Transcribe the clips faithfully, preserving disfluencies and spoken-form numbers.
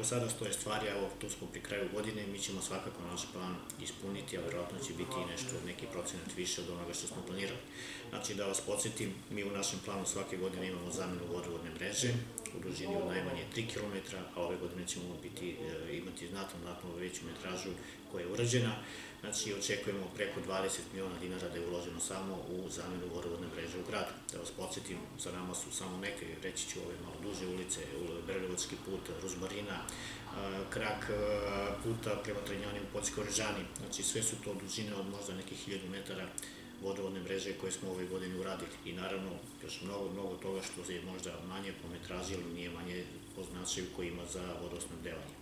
Sada stoje stvari, evo tu smo pri kraju godine, mi ćemo svakako naš plan ispuniti, a verovatno će biti i nešto, neki procenat više od onoga što smo planirali. Znači, da vas podsjetim, mi u našem planu svake godine imamo zamenu vodovodne mreže u dužini od najmanje tri kilometra, a ove godine ćemo biti, imati znatno, znatno veću metražu koja je urađena. Znači, očekujemo preko dvadeset miliona dinara da je uloženo samo u zamenu vodovodne mreže u gradu. Da vas podsjetim, za nama su samo neke, reći ću ove malo duže ulice, Berelovački put, Ruzmarina, krak puta prema Trenjanima, Poljskoj Orežani. Znači, sve su to dužine od možda nekih hiljadu metara vodovodne mreže koje smo ove godine uradili. I naravno, još mnogo, mnogo toga što je možda manje po metraži, ali nije manje po značaju koji ima za vodosnabdevanje.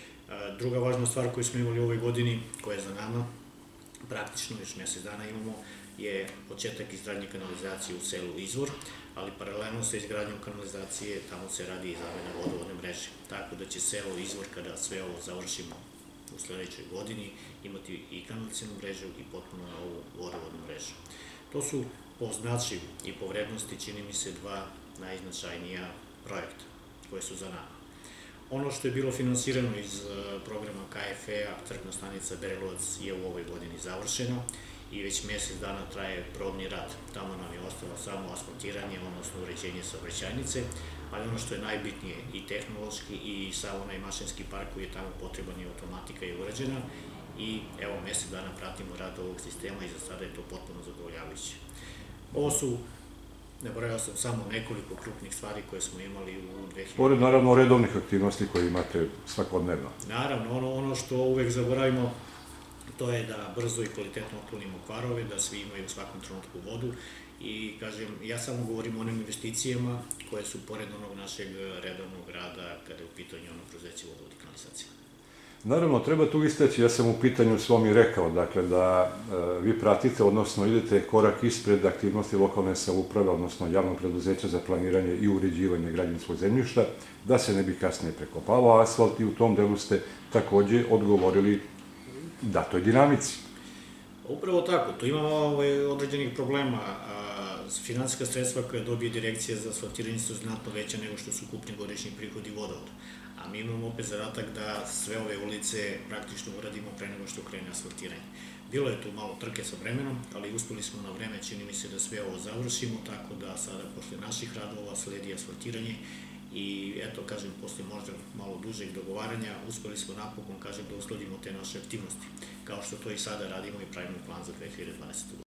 Druga važna stvar koju smo imali u ovoj godini, koja je za nama, praktično još mesec dana imamo, je početak izgradnje kanalizacije u selu Izvor, ali paralelno sa izgradnjom kanalizacije tamo se radi i zamena vodovodne mreže. Tako da će selo Izvor, kada sve ovo završimo u sledećoj godini, imati i kanalizacijnu mrežu i potpuno novu vodovodnu mrežu. To su po značaju i po vrednosti, čini mi se, dva najznačajnija projekta koje su za nama. Ono što je bilo finansirano iz programa K F E-a, crpna stanica Berelovac, je u ovoj godini završeno i već mesec dana traje probni rad. Tamo nam je ostalo samo asfaltiranje, odnosno uređenje saobraćajnice, ali ono što je najbitnije i tehnološki i sav onaj mašinski park koji je tamo potreban i automatika je urađena i evo mesec dana pratimo rad ovog sistema i za sada je to potpuno zadovoljavajuće. Ovo su, ne brojao sam, samo nekoliko krupnih stvari koje smo imali u dve hiljade... Pored, naravno, redovnih aktivnosti koje imate svakodnevno. Naravno, ono što uvek zaboravimo, to je da brzo i kvalitetno otklonimo kvarove, da svi imaju u svakom trenutku vodu i, kažem, ja samo govorim o onim investicijama koje su pored onog našeg redovnog rada kada je u pitanju ono preduzeće vodovod i kanalizacija. Naravno, treba tu istaći, ja sam u pitanju svom i rekao, dakle, da vi pratite, odnosno idete korak ispred aktivnosti lokalne samouprave, odnosno javnog preduzeća za planiranje i uređivanje građevinskog zemljišta, da se ne bi kasnije prekopavao asfalt i u tom delu ste takođe odgovorili datoj dinamici. Upravo tako, tu imamo određenih problema. Finansijska sredstva koje dobije Direkcija za asfaltiranje su znatno veća nego što su ukupni godišnji prihodi vodovoda. A mi imamo opet zadatak da sve ove ulice praktično uradimo pre nego što krene asfaltiranje. Bilo je tu malo trke sa vremenom, ali uspeli smo na vreme, čini mi se, da sve ovo završimo, tako da sada posle naših radova sledi asfaltiranje i eto, kažem, posle možda malo dužeg dogovaranja, uspeli smo napokon, kažem, da uskladimo te naše aktivnosti, kao što to i sada radimo i pravimo plan za dve hiljade dvadesete.